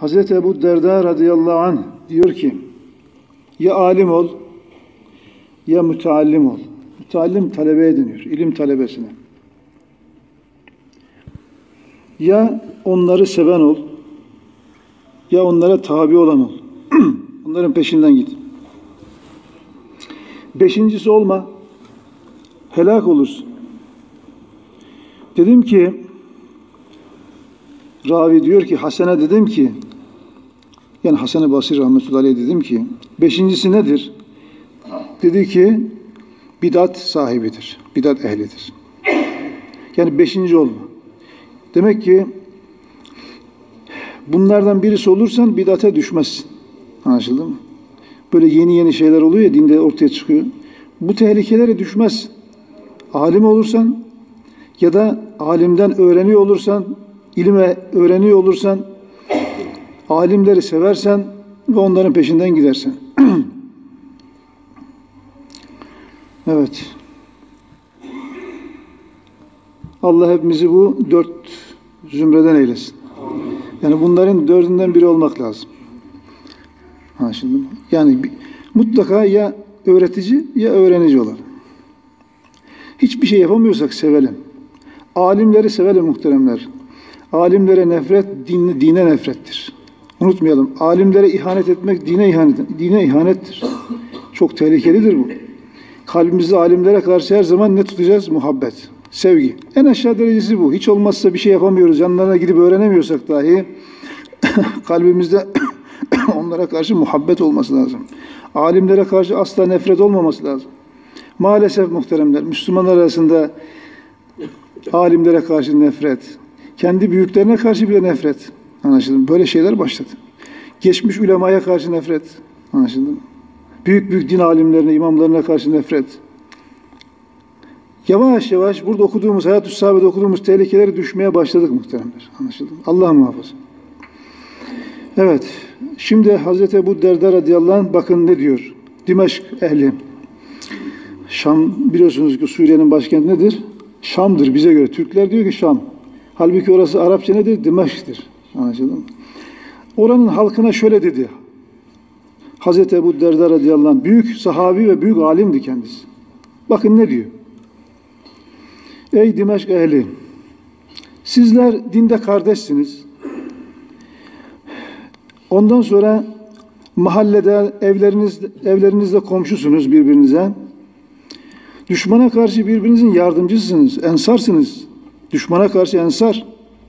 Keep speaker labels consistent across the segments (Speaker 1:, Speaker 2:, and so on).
Speaker 1: Hazreti Ebu Derda radıyallahu anh diyor ki, ya alim ol, ya müteallim ol. Müteallim talebeye deniyor, ilim talebesine. Ya onları seven ol, ya onlara tabi olan ol. Onların peşinden git. Beşincisi olma, helak olursun. Dedim ki, ravi diyor ki, Hasan'a dedim ki, yani Hasan-ı Basri rahmetullahi aleyh dedim ki, beşincisi nedir? Dedi ki, bidat sahibidir, bidat ehlidir. Yani beşinci olma. Demek ki, bunlardan birisi olursan bidate düşmezsin. Anlaşıldı mı? Böyle yeni yeni şeyler oluyor ya, dinde ortaya çıkıyor. Bu tehlikelere düşmezsin. Alim olursan ya da alimden öğreniyor olursan, ilme öğreniyor olursan, alimleri seversen ve onların peşinden gidersen. Evet. Allah hepimizi bu dört zümreden eylesin. Yani bunların dördünden biri olmak lazım. Anlaşıldı mı? Yani mutlaka ya öğretici ya öğrenici olalım. Hiçbir şey yapamıyorsak sevelim. Alimleri sevelim muhteremler. Alimlere nefret, dine nefrettir. Unutmayalım. Alimlere ihanet etmek dine ihanettir. Çok tehlikelidir bu. Kalbimizde alimlere karşı her zaman ne tutacağız? Muhabbet, sevgi. En aşağı derecesi bu. Hiç olmazsa bir şey yapamıyoruz. Yanlarına gidip öğrenemiyorsak dahi kalbimizde onlara karşı muhabbet olması lazım. Alimlere karşı asla nefret olmaması lazım. Maalesef muhteremler, Müslümanlar arasında alimlere karşı nefret, kendi büyüklerine karşı bile nefret. Anlaşıldı mı? Böyle şeyler başladı. Geçmiş ulemaya karşı nefret. Anlaşıldı mı? Büyük büyük din alimlerine, imamlarına karşı nefret. Yavaş yavaş burada okuduğumuz, Hayat-ı Sahabe'de okuduğumuz tehlikelere düşmeye başladık muhteremler. Anlaşıldı mı? Allah muhafaza. Evet. Şimdi Hazreti Ebu Derda radıyallahu anh bakın ne diyor? Dimeşk ehli. Şam, biliyorsunuz ki Suriye'nin başkenti nedir? Şam'dır bize göre. Türkler diyor ki Şam. Halbuki orası Arapça nedir? Dimeşk'tir. Anlaşıldı mı? Oranın halkına şöyle dedi. Hazreti Ebu Derda radıyallahu anh, büyük sahabi ve büyük alimdi kendisi. Bakın ne diyor? Ey Dimeşk ehli! Sizler dinde kardeşsiniz. Ondan sonra mahallede, evlerinizde komşusunuz birbirinize. Düşmana karşı birbirinizin yardımcısınız, ensarsınız. Düşmana karşı ensar.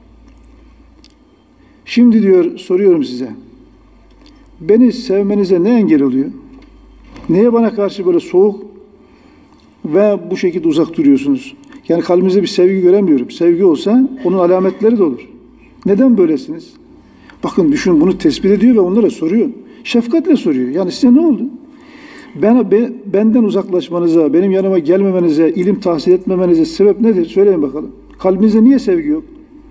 Speaker 1: Şimdi diyor, soruyorum size. Beni sevmenize ne engel oluyor? Neye bana karşı böyle soğuk ve bu şekilde uzak duruyorsunuz? Yani kalbinizde bir sevgi göremiyorum. Sevgi olsa onun alametleri de olur. Neden böylesiniz? Bakın düşün, bunu tespit ediyor ve onlara soruyor. Şefkatle soruyor. Yani size ne oldu? Benden uzaklaşmanıza, benim yanıma gelmemenize, ilim tahsil etmemenize sebep nedir? Söyleyin bakalım. Kalbinizde niye sevgi yok?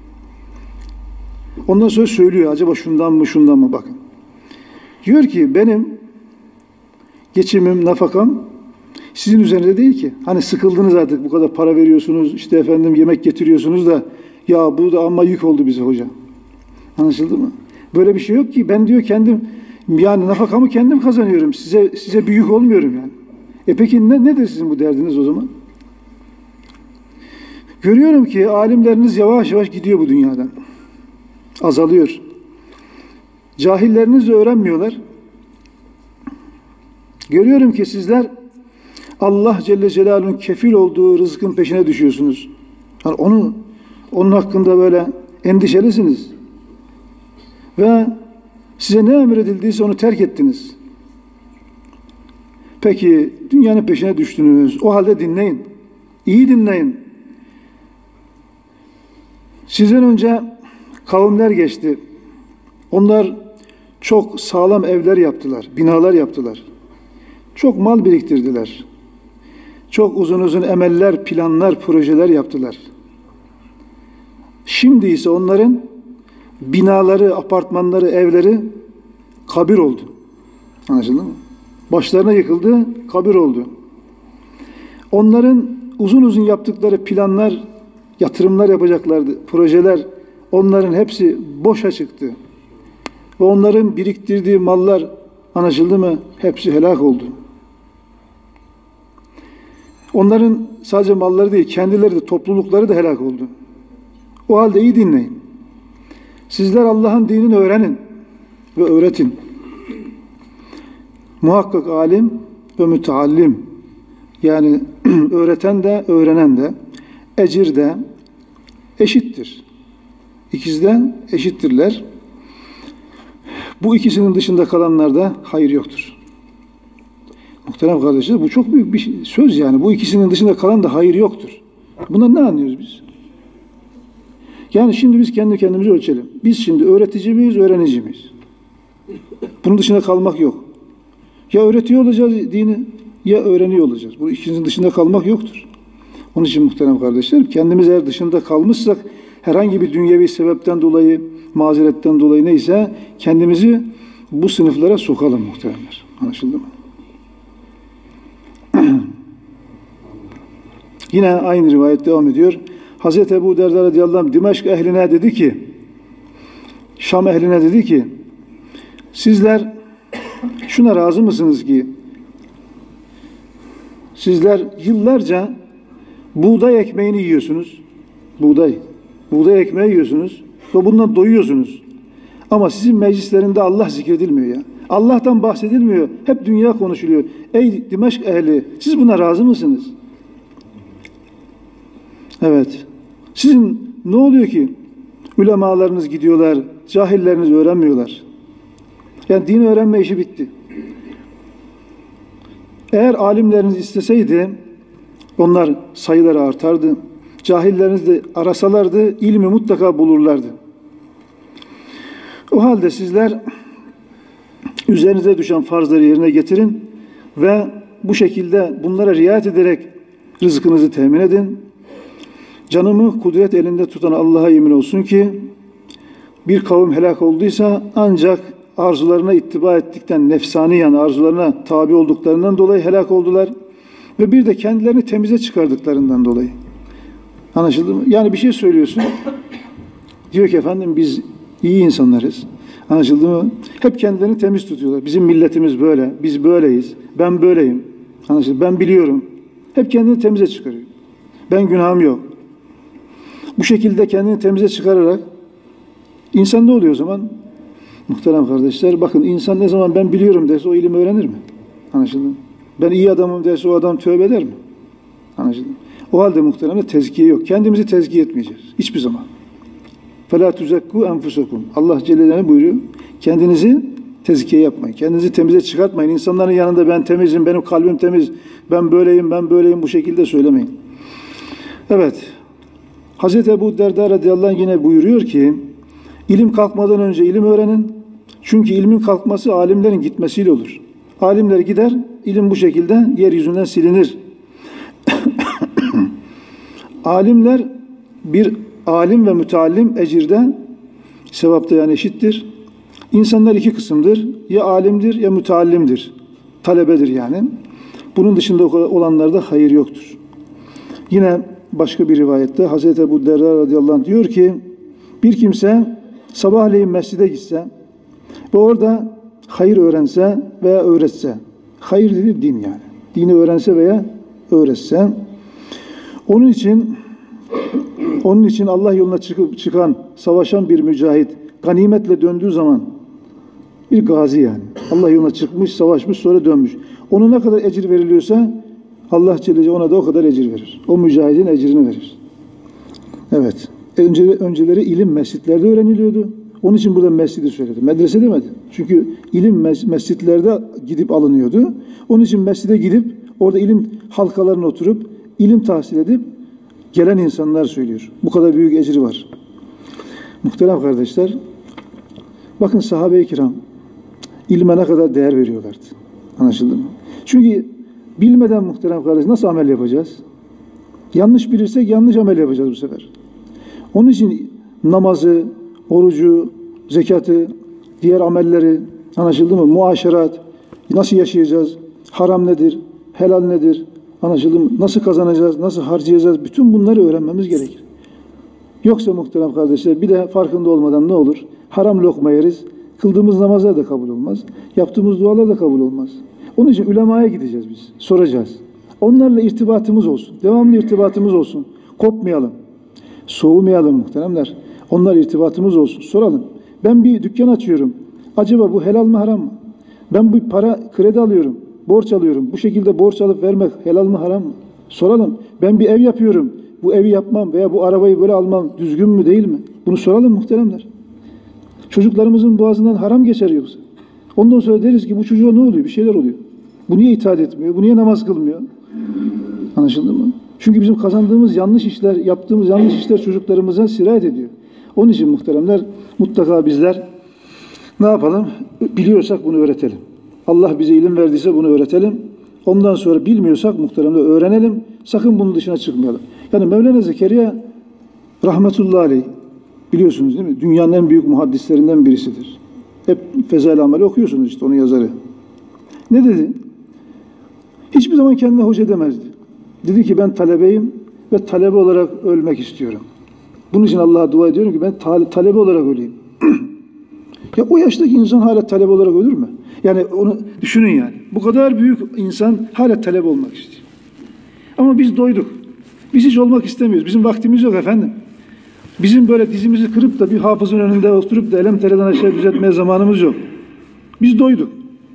Speaker 1: Ondan sonra söylüyor. Acaba şundan mı, şundan mı? Bakın. Diyor ki benim geçimim, nafakam sizin üzerinde değil ki. Hani sıkıldınız artık, bu kadar para veriyorsunuz, işte efendim yemek getiriyorsunuz da ya bu da amma yük oldu bize hoca. Anlaşıldı mı? Böyle bir şey yok ki. Ben diyor kendim, yani nafakamı kendim kazanıyorum. Size bir yük olmuyorum yani. Peki nedir sizin bu derdiniz o zaman? Görüyorum ki alimleriniz yavaş yavaş gidiyor bu dünyadan. Azalıyor. Cahilleriniz de öğrenmiyorlar. Görüyorum ki sizler Allah Celle Celaluhu'nun kefil olduğu rızkın peşine düşüyorsunuz. Yani onun hakkında böyle endişelisiniz. Ve size ne emredildiyse onu terk ettiniz. Peki dünyanın peşine düştünüz. O halde dinleyin. İyi dinleyin. Sizden önce kavimler geçti. Onlar çok sağlam evler yaptılar, binalar yaptılar. Çok mal biriktirdiler. Çok uzun uzun emeller, planlar, projeler yaptılar. Şimdi ise onların binaları, apartmanları, evleri kabir oldu. Anlaşıldı mı? Başlarına yıkıldı, kabir oldu. Onların uzun uzun yaptıkları planlar, yatırımlar yapacaklardı, projeler, onların hepsi boşa çıktı. ve onların biriktirdiği mallar, anlaşıldı mı? Hepsi helak oldu. Onların sadece malları değil, kendileri de, toplulukları da helak oldu. O halde iyi dinleyin. Sizler Allah'ın dinini öğrenin ve öğretin. Muhakkak alim ve müteallim, yani öğreten de öğrenen de ecir de eşittir. İkisi de eşittirler. Bu ikisinin dışında kalanlarda hayır yoktur. Muhterem kardeşler, bu çok büyük bir söz yani. Bu ikisinin dışında kalan da hayır yoktur. Bundan ne anlıyoruz biz? Yani şimdi biz kendi kendimizi ölçelim. Biz şimdi öğretici miyiz, öğrenici miyiz? Bunun dışında kalmak yok. Ya öğretiyor olacağız dini, ya öğreniyor olacağız. Bu ikisinin dışında kalmak yoktur. Onun için muhterem kardeşlerim, kendimiz eğer dışında kalmışsak, herhangi bir dünyevi sebepten dolayı, mazeretten dolayı neyse, kendimizi bu sınıflara sokalım muhteremler. Anlaşıldı mı? Yine aynı rivayet devam ediyor. Hazreti Ebu Derda radıyallahu anh Dimeşk ehline dedi ki, Şam ehline dedi ki, sizler şuna razı mısınız ki sizler yıllarca buğday ekmeğini yiyorsunuz. Buğday ekmeği yiyorsunuz ve bundan doyuyorsunuz. Ama sizin meclislerinde Allah zikredilmiyor ya. Allah'tan bahsedilmiyor. Hep dünya konuşuluyor. Ey Dimeşk ehli, siz buna razı mısınız? Evet. Sizin ne oluyor ki? Ulemalarınız gidiyorlar, cahilleriniz öğrenmiyorlar. Yani din öğrenme işi bitti. Eğer alimleriniz isteseydi, onlar sayıları artardı. Cahilleriniz de arasalardı, ilmi mutlaka bulurlardı. O halde sizler üzerinize düşen farzları yerine getirin ve bu şekilde bunlara riayet ederek rızkınızı temin edin. Canımı kudret elinde tutan Allah'a yemin olsun ki bir kavim helak olduysa ancak arzularına ittiba ettikten, nefsaniyen arzularına tabi olduklarından dolayı helak oldular ve bir de kendilerini temize çıkardıklarından dolayı. Anlaşıldı mı? Yani bir şey söylüyorsun, diyor ki efendim biz iyi insanlarız. Anlaşıldı mı? Hep kendilerini temiz tutuyorlar. Bizim milletimiz böyle, biz böyleyiz, ben böyleyim. Anlaşıldı? Ben biliyorum. Hep kendini temize çıkarıyor. Ben günahım yok. Bu şekilde kendini temize çıkararak insan ne oluyor o zaman? Muhterem kardeşler, bakın insan ne zaman ben biliyorum derse o ilim öğrenir mi? Anlaşıldı mı? Ben iyi adamım derse o adam tövbe eder mi? Anlaşıldı mı? O halde muhteremde tezkiye yok. Kendimizi tezkiye etmeyeceğiz. Hiçbir zaman. فَلَا تُزَكُّوا أَنْفُسَكُمْ Allah Celle Celaluhu buyuruyor. Kendinizi tezkiye yapmayın. Kendinizi temize çıkartmayın. İnsanların yanında ben temizim, benim kalbim temiz, ben böyleyim, ben böyleyim bu şekilde söylemeyin. Evet. Hazreti Ebu Derda radıyallahu anh yine buyuruyor ki, ilim kalkmadan önce ilim öğrenin. Çünkü ilmin kalkması alimlerin gitmesiyle olur. Alimler gider, ilim bu şekilde yeryüzünden silinir. Alimler, bir alim ve müteallim ecirde, sevapta yani eşittir. İnsanlar iki kısımdır. Ya alimdir ya müteallimdir. Talebedir yani. Bunun dışında olanlarda hayır yoktur. Yine başka bir rivayette Hazreti Ebu Derda radıyallahu anh diyor ki, bir kimse sabahleyin mescide gitse ve orada hayır öğrense veya öğretse, hayır dedi din yani, dini öğrense veya öğretse, onun için Allah yoluna çıkan, savaşan bir mücahit ganimetle döndüğü zaman, bir gazi yani, Allah yoluna çıkmış, savaşmış, sonra dönmüş. Ona ne kadar ecir veriliyorsa Allah Celle Celaluhu ona da o kadar ecir verir. O mücahidin ecrini verir. Evet. Önceleri ilim mescitlerde öğreniliyordu. Onun için burada mescidi söyledi. Medrese demedi. Çünkü ilim mescitlerde gidip alınıyordu. Onun için mescide gidip orada ilim halkalarına oturup ilim tahsil edip gelen insanlar söylüyor. Bu kadar büyük ecri var. Muhterem kardeşler, bakın sahabe-i kiram ilme ne kadar değer veriyorlardı. Anlaşıldı mı? Çünkü bilmeden muhterem kardeş nasıl amel yapacağız? Yanlış bilirsek yanlış amel yapacağız bu sefer. Onun için namazı, orucu, zekatı, diğer amelleri, anlaşıldı mı? Muaşerat, nasıl yaşayacağız? Haram nedir? Helal nedir? Anlaşıldı mı? Nasıl kazanacağız? Nasıl harcayacağız? Bütün bunları öğrenmemiz gerekir. Yoksa muhterem kardeşler bir de farkında olmadan ne olur? Haram lokma yeriz, Kıldığımız namazlar da kabul olmaz. Yaptığımız dualar da kabul olmaz. Onun için ulemaya gideceğiz biz. Soracağız. Onlarla irtibatımız olsun. Devamlı irtibatımız olsun. Kopmayalım. Soğumayalım muhteremler. Onlar irtibatımız olsun. Soralım. Ben bir dükkan açıyorum. Acaba bu helal mi haram mı? Ben bu para kredi alıyorum. Borç alıyorum. Bu şekilde borç alıp vermek helal mi haram mı? Soralım. Ben bir ev yapıyorum. Bu evi yapmam veya bu arabayı böyle almam düzgün mü değil mi? Bunu soralım muhteremler. Çocuklarımızın boğazından haram geçer yoksa. Ondan sonra deriz ki bu çocuğa ne oluyor? Bir şeyler oluyor. Bu niye itaat etmiyor? Bu niye namaz kılmıyor? Anlaşıldı mı? Çünkü bizim kazandığımız yanlış işler, yaptığımız yanlış işler çocuklarımıza sirayet ediyor. Onun için muhteremler mutlaka bizler ne yapalım? Biliyorsak bunu öğretelim. Allah bize ilim verdiyse bunu öğretelim. Ondan sonra bilmiyorsak muhteremler öğrenelim. Sakın bunun dışına çıkmayalım. Yani Mevlana Zekeriya rahmetullahi aleyh biliyorsunuz değil mi? Dünyanın en büyük muhaddislerinden birisidir. Hep Fezail Ameli okuyorsunuz işte onun yazarı. Ne dedi? Hiçbir zaman kendine hoca demezdi. Dedi ki ben talebeyim ve talebe olarak ölmek istiyorum. Bunun için Allah'a dua ediyorum ki ben talebe olarak öleyim. Ya o yaştaki insan hala talebe olarak ölür mü? Yani onu düşünün yani. Bu kadar büyük insan hala talebe olmak istiyor. Ama biz doyduk. Biz hiç olmak istemiyoruz. Bizim vaktimiz yok efendim. Bizim böyle dizimizi kırıp da bir hafızın önünde oturup da elem tereden aşağı düzeltmeye zamanımız yok. Biz doyduk.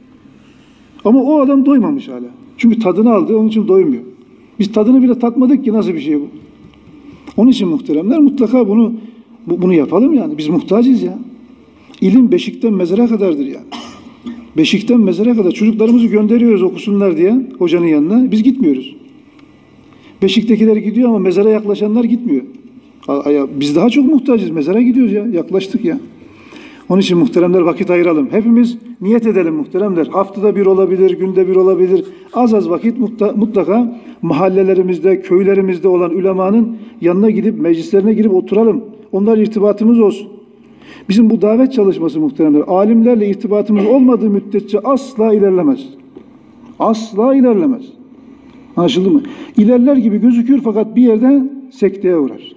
Speaker 1: Ama o adam doymamış hala. Çünkü tadını aldı, onun için doymuyor. Biz tadını bile tatmadık ki nasıl bir şey bu. Onun için muhteremler mutlaka bunu yapalım yani. Biz muhtacız ya. İlim beşikten mezara kadardır yani. Beşikten mezara kadar çocuklarımızı gönderiyoruz okusunlar diye hocanın yanına. Biz gitmiyoruz. Beşiktekiler gidiyor ama mezara yaklaşanlar gitmiyor. Biz daha çok muhtacız. Mezara gidiyoruz ya. Yaklaştık ya. Onun için muhteremler vakit ayıralım. Hepimiz niyet edelim muhteremler. Haftada bir olabilir, günde bir olabilir. Az az vakit mutlaka mahallelerimizde, köylerimizde olan ulemanın yanına gidip, meclislerine girip oturalım. Onlarla irtibatımız olsun. Bizim bu davet çalışması muhteremler, alimlerle irtibatımız olmadığı müddetçe asla ilerlemez. Asla ilerlemez. Anlaşıldı mı? İlerler gibi gözükür fakat bir yerde sekteye uğrar.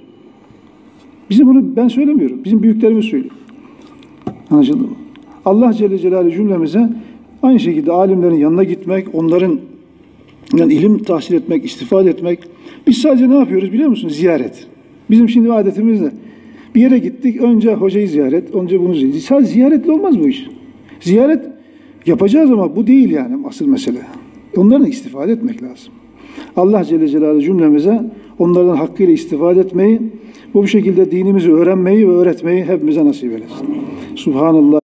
Speaker 1: Bunu ben söylemiyorum. Bizim büyüklerimiz söylüyor. Anlaşıldı mı? Allah Celle Celaluhu cümlemize aynı şekilde alimlerin yanına gitmek, onların yani ilim tahsil etmek, istifade etmek. Biz sadece ne yapıyoruz biliyor musunuz? Ziyaret. Bizim şimdi adetimiz ne? Bir yere gittik, önce hocayı ziyaret, önce bunu ziyaret. Sadece ziyaretle olmaz bu iş. Ziyaret yapacağız ama bu değil yani asıl mesele. Onlardan istifade etmek lazım. Allah Celle Celaluhu cümlemize onlardan hakkıyla istifade etmeyi, bu şekilde dinimizi öğrenmeyi ve öğretmeyi hepimize nasip eylesin. Subhanallah.